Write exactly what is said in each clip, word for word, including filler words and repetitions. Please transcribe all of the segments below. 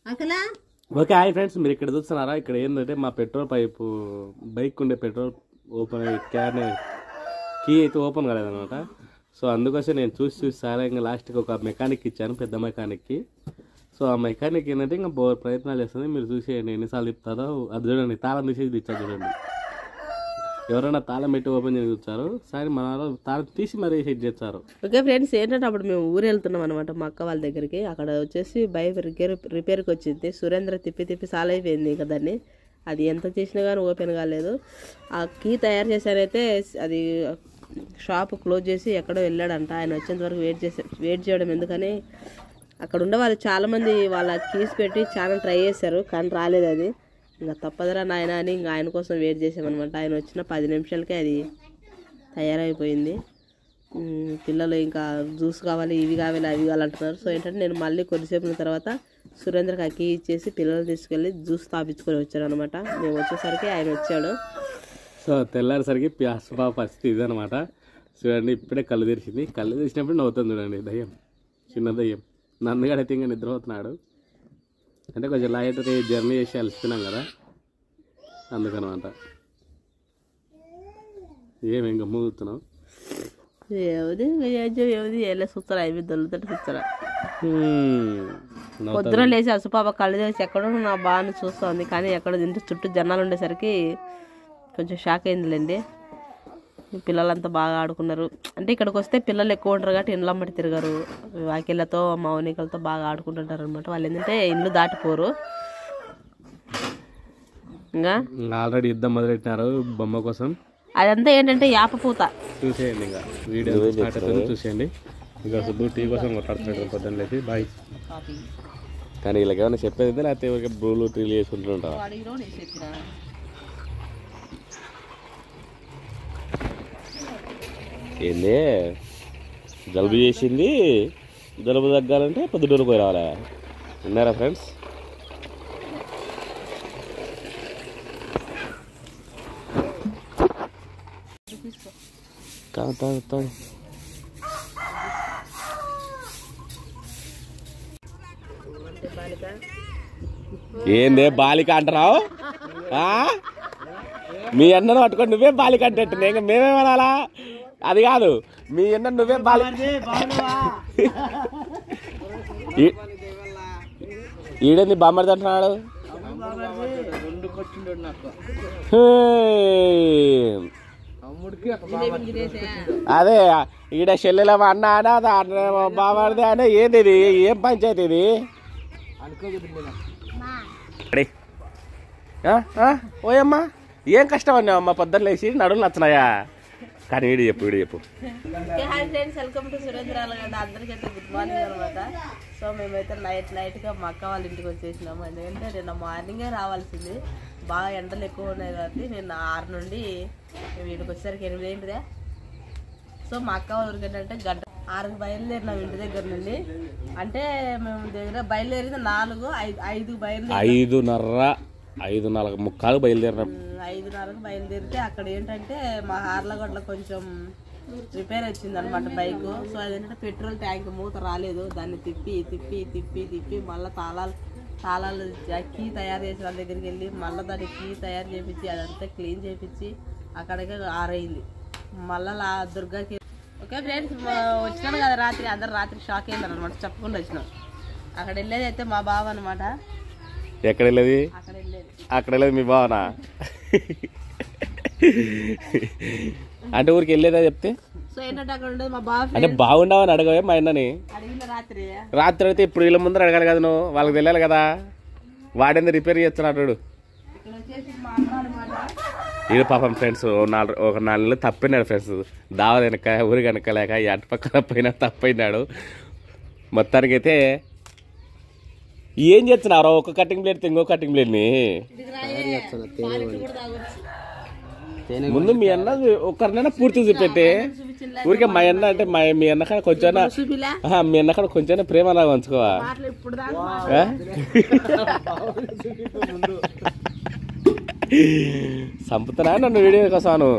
Okay hi friends, మీరు ఇక్కడ చూస్తున్నారా? ఇక్కడ ఏంటంటే మా పెట్రోల్ పైపు బైక్ ఉండే పెట్రోల్ ఓపెన్ క్యాన్ కీ అయితే ఓపెన్ కాలేదనమాట. సో అందుకోసం నేను చూసి చూసి చాలా ఇంకా లాస్ట్కి ఒక మెకానిక్ ఇచ్చాను, పెద్ద మెకానిక్కి. సో ఆ మెకానిక్ ఏంటంటే ఇంకా బో ప్రయత్నాలు చేస్తుంది. మీరు చూసేయండి ఎన్నిసార్లు తిప్పుతారో. అది చూడండి, తాళం తీసేది ఇచ్చారు చూడండి. ఎవరైనా తాళం పెట్టి ఓపెన్ చేసి చూస్తారు, సరే మన తాళం తీసి మరీ సెట్ చేస్తారు. ఓకే ఫ్రెండ్స్, ఏంటంటే అప్పుడు మేము ఊరు వెళ్తున్నాం అనమాట మా అక్క వాళ్ళ దగ్గరికి. అక్కడ వచ్చేసి బైక్ రిపేర్ రిపేర్కి వచ్చింది. సురేంద్ర తిప్పి తిప్పి సాల్ అయిపోయింది ఇంకా దాన్ని. అది ఎంత చేసినా కానీ ఓపెన్ కాలేదు. ఆ కీ తయారు చేశారైతే అది షాప్ క్లోజ్ చేసి ఎక్కడో వెళ్ళాడంట. ఆయన వచ్చేంత వరకు వెయిట్ చేసే వెయిట్ చేయడం ఎందుకని అక్కడ ఉండే వాళ్ళు చాలామంది వాళ్ళ కీస్ పెట్టి చాలా ట్రై చేశారు, కానీ రాలేదు. అది ఇంకా తప్పదరా నాయన అని ఇంకా ఆయన కోసం వెయిట్ చేసామన్నమాట. ఆయన వచ్చిన పది నిమిషాలకే అది తయారైపోయింది. పిల్లలు ఇంకా జ్యూస్ కావాలి, ఇవి కావాలి, అవి కావాలంటున్నారు. సో ఏంటంటే నేను మళ్ళీ కొద్దిసేపు తర్వాత సురేంద్రకి ఆ కీ ఇచ్చేసి పిల్లలు తీసుకెళ్ళి జ్యూస్ తాపించుకొని వచ్చాను అనమాట. మేము వచ్చేసరికి ఆయన వచ్చాడు. సో తెల్లారిసరికి అసలు పరిస్థితి ఇదనమాట. చూడండి, ఇప్పుడే కళ్ళు తెరిచింది. కళ్ళు తెరిచినప్పుడు నవ్వుతుంది చూడండి, దయ్యం, చిన్న దయ్యం. నన్నుగాడైతే ఇంకా నిద్రపోతున్నాడు. అంటే కొంచెం లైట్ జర్నీ చేసి అలసిపోయినాం కదా, అందుకనమాట. ఏమి ఇంకా మూగుతున్నావు? ఏది ఏది ఎలా చూస్తారా? అవి దొల్లుతుంటే చూస్తారా? పొద్దున లేచి అసుపాప కళ్ళు తెరిచి ఎక్కడో నా బాగా చూస్తుంది, కానీ ఎక్కడ తింటే చుట్టూ జనాలు ఉండేసరికి కొంచెం షాక్ అయిందిలేండి. పిల్లలంతా బాగా ఆడుకున్నారు. అంటే ఇక్కడికి వస్తే పిల్లలు ఎక్కువ ఉంటారు కాబట్టి ఇండ్ల అమ్మటి తిరగరు. వాకిళ్ళతో మౌనికలతో బాగా ఆడుకుంటుంటారు అనమాట. వాళ్ళు ఏంటంటే ఇల్లు దాటిపోరు. ఇంకా ఆల్రెడీ యుద్ధం మొదలెట్టినారు బొమ్మ కోసం. అదంతా ఏంటంటే యాప పూత. చూసేయండి, ఇంకా వీడియో చూసేయండి. ఇంకా సుబ్బు టీ కోసం కొట్లాడుతున్నాడు పొద్దున్న లేచి. బాయ్. కానీ వీళ్ళకి ఏమైనా చెప్పేది లేకపోతే ఎవరికి బ్రూలు టీలు చేసుకుంటుంటారు. ఏంది జలుబు చేసింది, జలుబు తగ్గాలంటే పొద్దుటూరు పోయి రావాలా? విన్నారా ఫ్రెండ్స్? ఏందే బాలిక అంటున్నావు? మీ అన్నను పట్టుకొని నువ్వే బాలిక అంటే ఇంకా మేమేమనాలా? అది కాదు, మీ అన్న నువ్వే బాలి. ఈడేంది బామ్మర్ది అంటున్నాడు? అదే ఈడ చెల్లెల అన్న అన్న బామ్మర్ది అనే. ఏంది ఇది? ఏం పంచాయతీ ఇది? ఓయమ్మా, ఏం కష్టం అన్నావమ్మా? పొద్దున్న లేచి నడులు నచ్చినాయా? కానీ వీడి చెప్పు వీడి చెప్పు hi friends, welcome to Surendra Alagadda. అందరికైతే గుడ్ మార్నింగ్ అనమాట. సో మేమైతే నైట్ నైట్గా మా అక్క వాళ్ళ ఇంటికి వచ్చేసినాము. ఎందుకంటే నిన్న మార్నింగే రావాల్సింది, బాగా ఎండలు ఎక్కువ ఉన్నాయి కాబట్టి నిన్న ఆరు నుండి వీడికి వచ్చేసరికి ఎనిమిది అయిందిదే. సో మా అక్క వాళ్ళకి ఏంటంటే గంట ఆరుకు బయలుదేరినాం ఇంటి దగ్గర నుండి. అంటే మేము దగ్గర బయలుదేరింది నాలుగు ఐదు ఐదు బయలుదేరి ఐదున్నర ఐదున్నర ముక్కాలు బయలుదేరినాం. ఐదున్నరకు బయలుదేరితే అక్కడ ఏంటంటే మా హార్లగొడ్ల కొంచెం రిపేర్ వచ్చింది అనమాట బైక్. సో అదేంటంటే పెట్రోల్ ట్యాంక్ మూత రాలేదు. దాన్ని తిప్పి తిప్పి తిప్పి తిప్పి మళ్ళీ తాళాలు తాళాలు కీ తయారు చేసి వాళ్ళ దగ్గరికి వెళ్ళి మళ్ళీ దాన్ని కీ తయారు చేయించి అదంతా క్లీన్ చేయించి అక్కడికే ఆరైంది. మళ్ళీ లా దుర్గాకి. ఓకే ఫ్రెండ్స్, వచ్చినాను కదా రాత్రి, అందరు రాత్రి షాక్ అయింది అనమాట, చెప్పకుండా వచ్చినాం. అక్కడ వెళ్ళేది అయితే మా బావ అనమాట. ఎక్కడ వెళ్ళేది? అక్కడ వెళ్ళేది అక్కడ వెళ్ళేది మీ బావనా? అంటే ఊరికి వెళ్ళేదా చెప్తే? సో ఏంటంటే అక్కడ ఉండేది మా బావ. అంటే బాగుండవని అడగవే మా అన్నని? అడిగిన రాత్రి రాత్రి అయితే ఇప్పుడు వీళ్ళ ముందర అడగాలి కదా నువ్వు, వాళ్ళకి తెలియాలి కదా. వాడేంది రిపేర్ చేస్తున్నాడు ఇక్కడ వచ్చేసి మా అన్న అనమాట. ఇది పాపం ఫ్రెండ్స్ నాలుగు ఒక నాలుగు నెలలు తప్పినాడు ఫ్రెండ్స్. దావ వెనక ఊరి కనుక లేక అటు పక్కన పోయినా తప్పైనాడు. మొత్తానికి అయితే ఏం చేస్తున్నారు? ఒక కటింగ్ ప్లేట్ ఇంకో కటింగ్ ప్లేట్ని ముందు మీ అన్న ఒకరినైనా పూర్తి చూపెట్టే. ఊరికే మా అన్న అంటే మా మీ అన్న కాడ కొంచెం మీ అన్న కాడ కొంచెం ప్రేమ లాగా ఉంచుకోవా? సంపుతున్నా నన్ను వీడియో కోసాను.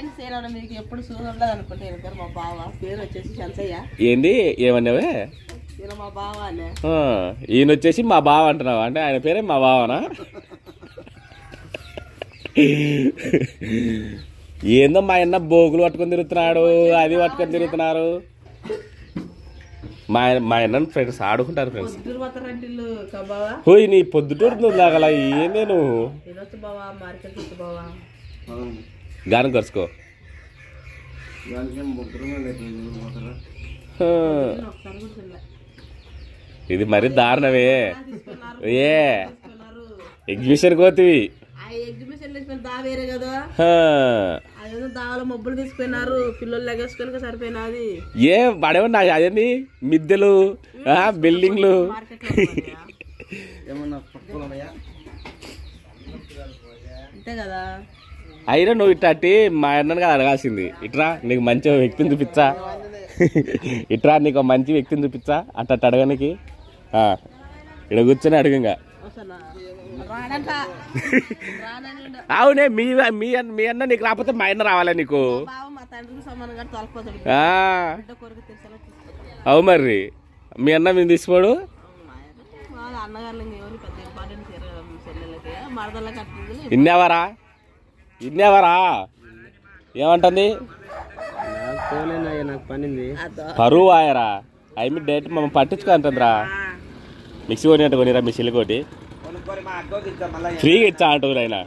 ఎప్పుడు చూడలేదు అనుకుంటే మా బావ పేరు వచ్చేసి శంతయ్య. ఏంది ఏమన్నావే? మా బావానే ఈయన వచ్చేసి మా బావ అంటున్నావు అంటే ఆయన పేరే మా బావనా ఏందో మా అన్న బోగులు పట్టుకొని తిరుగుతున్నాడు అది పట్టుకొని తిరుగుతున్నారు మా మా అన్న ఫ్రెండ్స్ ఆడుకుంటారు ఫ్రెండ్స్ హోయ్ నీ పొద్దుటూరు లాగల ఏందే నువ్వు గానం కరుచుకో ఇది మరీ దారుణమే ఏ ఎగ్జిబిషన్ కోతివి వేరే కదా అదేదో దావలో మబ్బులు తీసుకున్నారు పిల్లలు లెగేసుకొని సరిపోయినది ఏ పడేమన్నా అదేంది మిద్దెలు బిల్డింగ్లు అంతే కదా అయినా నువ్వు ఇట్లా మా అన్నగా అడగాల్సింది ఇట్రా నీకు మంచి వ్యక్తిని చూపించా ఇట్రా నీకు మంచి వ్యక్తిని చూపించా అట్ట అడగనికి ఇక్కడ కూర్చొని అడుగుగా అవునే మీ మీ మీ అన్న నీకు రాకపోతే మా అన్న రావాలా నీకు అవు మరి మీ అన్న మేము తీసుకోడు ఇన్నేవారా ఇన్నేవారా ఏమంటుంది నాకు పనింది పరువు ఆయరా అవి మీ డైరెక్ట్ మమ్మల్ని పట్టించుకో అంటుందిరా మిక్సీ కొనినట్టు కొనిరా మీ చెల్లికోటి ఫ్రీగా ఇచ్చా అంటుంది ఆయన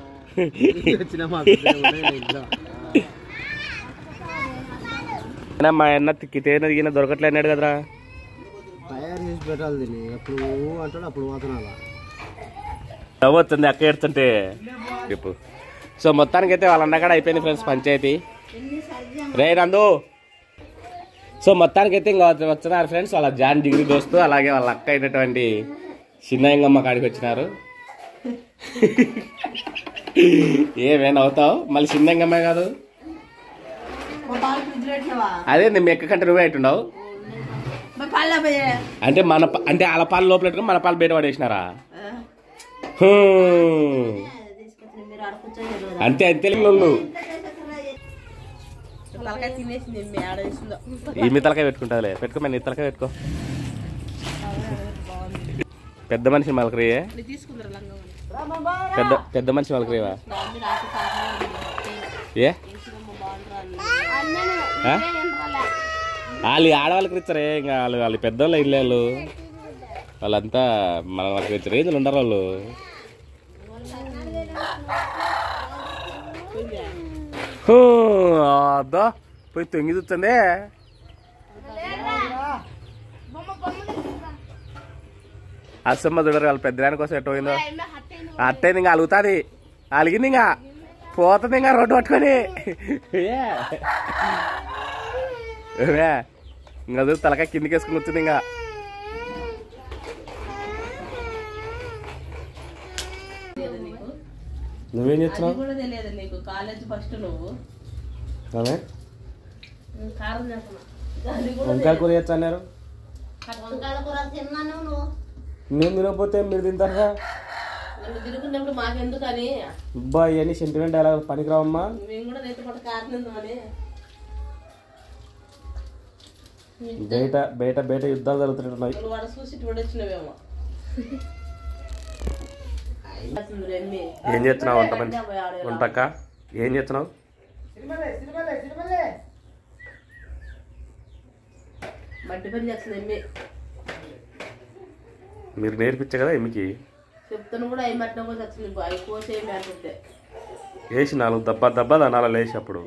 మా అన్న తిక్కితేన దిగిన దొరకట్లే అన్నాడు కదరా తయారు చేసి పెట్టాలి ఎప్పుడు అంటాడు అప్పుడు పోతున్నా నవ్వుతుంది అక్క ఏడుతుంటే చెప్పు సో మొత్తానికి అయితే వాళ్ళ అన్నకాడ అయిపోయింది ఫ్రెండ్స్ పంచాయతీ రే నందు సో మొత్తానికి అయితే ఇంకా వచ్చినారు ఫ్రెండ్స్ వాళ్ళ జాన్ డిగ్రీ దోస్తు అలాగే వాళ్ళ అక్క అయినటువంటి చిన్నయ్యమ్మ కాడికి వచ్చినారు ఏమేనా అవుతావు మళ్ళీ చిన్నయ్యమ్మే కాదు అదే మీ ఎక్క కంటే నువ్వే అయితుండవు అంటే మన అంటే వాళ్ళ పాలు లోపల పెట్టుకుని మన పాలు బయట పడేసినారా అంతే అంతే ఈ మీ తలకాయ పెట్టుకుంటావులే పెట్టుకో నీ తలకాయ పెట్టుకో పెద్ద మనిషి మలకరియే పెద్ద పెద్ద మనిషి మలకరియవా ఏ వాళ్ళు ఆడవాళ్ళకి ఇచ్చారే ఇంకా వాళ్ళు వాళ్ళు పెద్దవాళ్ళు ఇల్లు వాళ్ళంతా మన వాళ్ళకి ఇచ్చారు ఏదో ఉండరు వాళ్ళు అద్దా పోయి తొంగి చూస్తుంది అసమ్మ చూడరు వాళ్ళు పెద్దదాని కోసం ఎట్ట పోయిందో అట్టయింది ఇంకా అలుగుతుంది అలిగింది ఇంకా పోతుంది ఇంకా రోడ్డు పట్టుకొని ఇంకా చూసి తలకాయ కిందికి వేసుకుని వచ్చింది ఇంకా నువ్వేం చేస్తున్నావు వంకాయ కూర చేస్తా అన్నారు నేను తినకపోతే మీరు తింటారా అబ్బా ఇవన్నీ సెంటిమెంట్ ఎలా పనికిరావమ్మా బయట బయట బయట యుద్ధాలు జరుగుతున్నాయి ఏం చేస్తున్నావు వంట పని వంటక్క ఏం చేస్తున్నావు మీరు నేర్పించే కదా ఎమ్మికి చెప్తాను కూడా వేసి నాలుగు దబ్బా దబ్బా దానాల లేచి అప్పుడు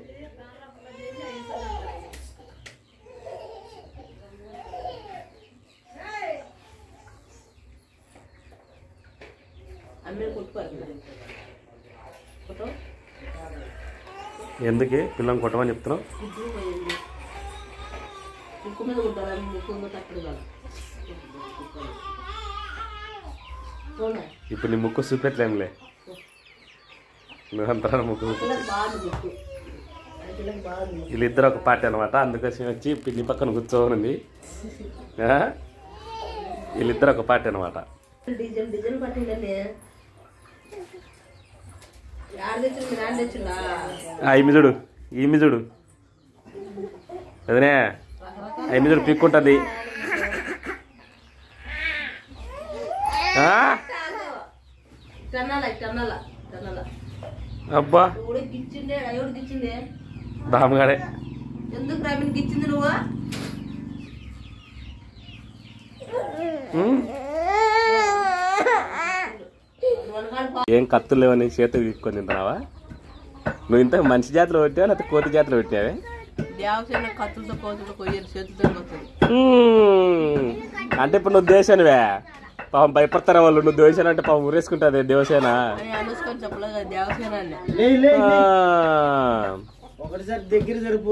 ఎందుకే పిల్లని కొట్టమని చెప్తున్నావు ఇప్పుడు నీ ముక్కు చూపెట్లేనులే నువ్వంతా ముక్కు వీళ్ళిద్దరు ఒక పార్టీ అనమాట అందుకోసం వచ్చి పిన్ని పక్కన కూర్చోనుంది వీళ్ళిద్దరు ఒక పార్టీ అనమాట ఈమిజుడు ఈమిజుడు అదనే ఈమిజుడు పిక్కుంటుంది అబ్బా దామగాడే ఎందుకు రామినికి ఇచ్చింది నువ్వు? ఏం కత్తులు లేవని చేతులు తీసుకొని తింటున్నావా? నువ్వు ఇంత మనిషి జాతిలో పెట్టావా లేకపోతే కోతి జాతిలో పెట్టావే? కత్తులతో కోతులు కొయ్యారు, చేతులతో వస్తుంది. అంటే ఇప్పుడు నువ్వు దేశానివే పాపం భయపడతారా వాళ్ళు? నువ్వు దేవసేన అంటే పాపం ఊరేసుకుంటుంది దేవసేన. అనుసుకొని చెప్పలేదు కదా దేవసేన అని. ఒకటిసారి దగ్గర సరిపో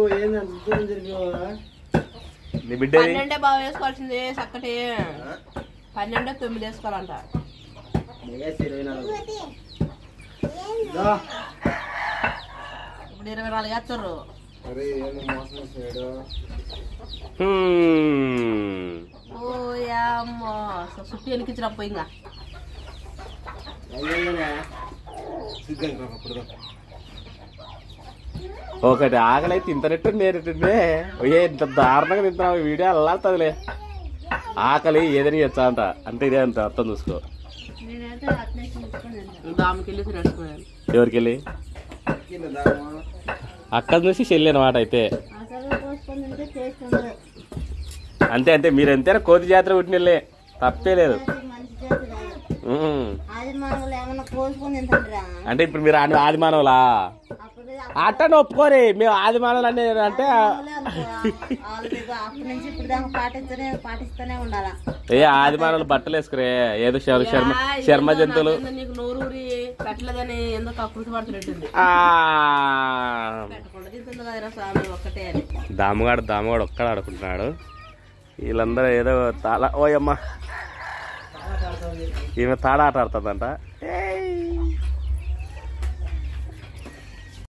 నీ బిడ్డ పన్నెండే బాగా వేసుకోవాల్సింది చక్కటి పన్నెండే తొమ్మిది వేసుకోవాలంట. ఇప్పుడు ఇరవై నాలుగు వేస్తారు. సుట్టి వెనకిచ్చినప్పు ఇంకా ఒకటి ఆకలి అయితే ఇంతనట్టు నేరుండే ఇంత దారుణంగా తింటున్నావు. వీడియో అల్లాడుతుందిలే. ఆకలి ఏదని వచ్చా అంట అంటే ఇదే అంత అర్థం చూసుకో. ఎవరికి వెళ్ళి అక్కడ నుంచి చెల్లి అనమాట. అయితే అంతే అంటే మీరు ఎంతైనా కోతి జాతర పుట్టినలే తప్పే లేదు. అంటే ఇప్పుడు మీరు ఆది మానవులా? అట్టని ఒప్పుకోరి మేము ఆది మానవులు అనేది అంటే ఏ ఆది మానవులు బట్టలు వేసుకురే ఏదో శర్మ శర్మ జంతువులు దామగాడు దామగాడు ఒక్కడ ఆడుకుంటున్నాడు. వీళ్ళందరూ ఏదో తాళ ఓయమ్మ ఈమె తాడ ఆట ఆడుతుందంట. ఏ